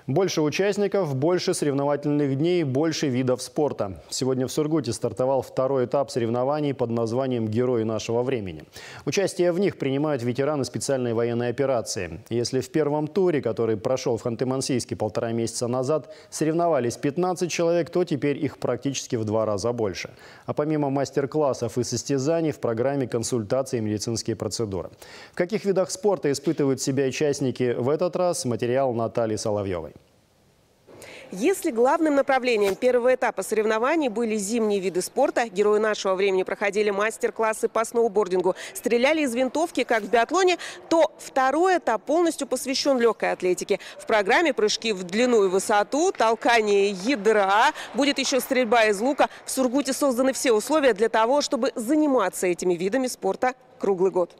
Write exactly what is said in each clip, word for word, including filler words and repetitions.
Больше участников, больше соревновательных дней, больше видов спорта. Сегодня в Сургуте стартовал второй этап соревнований под названием «Герои нашего времени». Участие в них принимают ветераны специальной военной операции. Если в первом туре, который прошел в Ханты-Мансийске полтора месяца назад, соревновались пятнадцать человек, то теперь их практически в два раза больше. А помимо мастер-классов и состязаний в программе консультации и медицинские процедуры. В каких видах спорта испытывают себя участники в этот раз, материал Натальи Соловьевой. Если главным направлением первого этапа соревнований были зимние виды спорта, герои нашего времени проходили мастер-классы по сноубордингу, стреляли из винтовки, как в биатлоне, то второй этап полностью посвящен легкой атлетике. В программе прыжки в длину и высоту, толкание ядра, будет еще стрельба из лука. В Сургуте созданы все условия для того, чтобы заниматься этими видами спорта круглый год.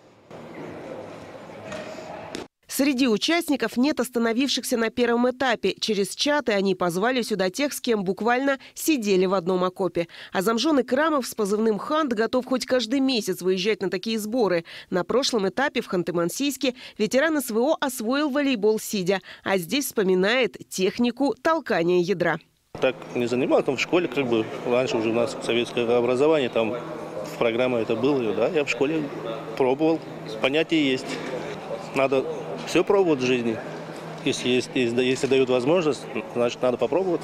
Среди участников нет остановившихся на первом этапе. Через чаты они позвали сюда тех, с кем буквально сидели в одном окопе. Азамжон Икрамов с позывным «Хант» готов хоть каждый месяц выезжать на такие сборы. На прошлом этапе в Ханты-Мансийске ветеран СВО освоил волейбол сидя, а здесь вспоминает технику толкания ядра. Так не занимался, там в школе, как бы, раньше уже у нас советское образование, там в программе это было, да, я в школе пробовал, понятие есть. Надо все пробовать в жизни. Если, есть, если, если дают возможность, значит, надо попробовать.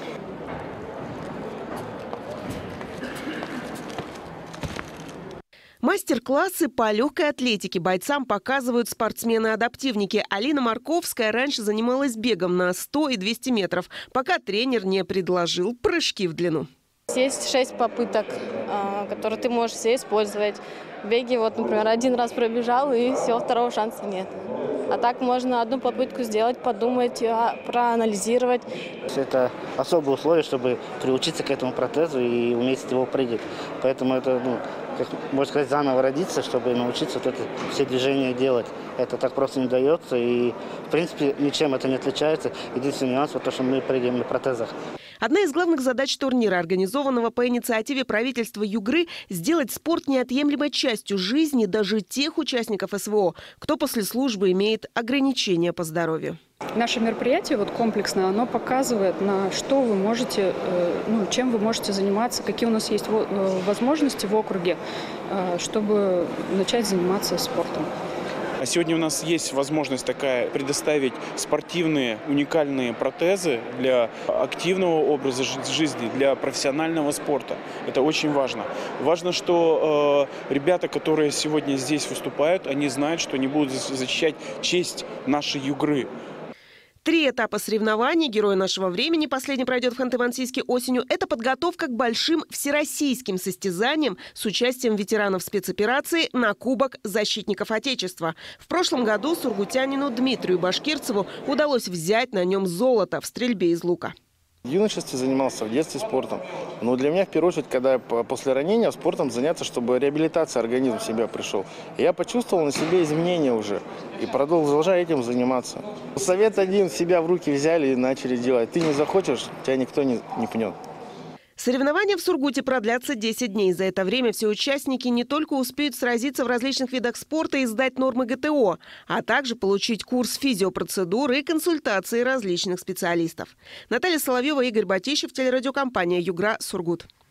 Мастер-классы по легкой атлетике бойцам показывают спортсмены-адаптивники. Алина Марковская раньше занималась бегом на сто и двести метров, пока тренер не предложил прыжки в длину. Есть шесть попыток, которые ты можешь все использовать. В беге, вот, например, один раз пробежал, и все, второго шанса нет. А так можно одну попытку сделать, подумать, проанализировать. Это особые условия, чтобы приучиться к этому протезу и уметь его прыгать. Поэтому это, ну, как можно сказать, заново родиться, чтобы научиться вот это, все движения делать. Это так просто не дается, и, в принципе, ничем это не отличается. Единственный нюанс – вот то, что мы прыгаем на протезах. Одна из главных задач турнира, организованного по инициативе правительства Югры, сделать спорт неотъемлемой частью жизни даже тех участников СВО, кто после службы имеет ограничения по здоровью. Наше мероприятие вот комплексное, оно показывает, на что вы можете, ну, чем вы можете заниматься, какие у нас есть возможности в округе, чтобы начать заниматься спортом. А сегодня у нас есть возможность такая предоставить спортивные уникальные протезы для активного образа жизни, для профессионального спорта. Это очень важно. Важно, что э, ребята, которые сегодня здесь выступают, они знают, что они будут защищать честь нашей Югры. Три этапа соревнований «Герои нашего времени» последний пройдет в Ханты-Мансийске осенью. Это подготовка к большим всероссийским состязаниям с участием ветеранов спецоперации на Кубок защитников Отечества. В прошлом году сургутянину Дмитрию Башкирцеву удалось взять на нем золото в стрельбе из лука. В юношестве занимался, в детстве спортом. Но для меня, в первую очередь, когда после ранения спортом заняться, чтобы реабилитация организма в себя пришел. И я почувствовал на себе изменения уже. И продолжаю этим заниматься. Совет один: себя в руки взяли и начали делать. Ты не захочешь, тебя никто не, не пнет. Соревнования в Сургуте продлятся десять дней. За это время все участники не только успеют сразиться в различных видах спорта и сдать нормы ГТО, а также получить курс физиопроцедур и консультации различных специалистов. Наталья Соловьева, Игорь Батищев, телерадиокомпания «Югра», Сургут.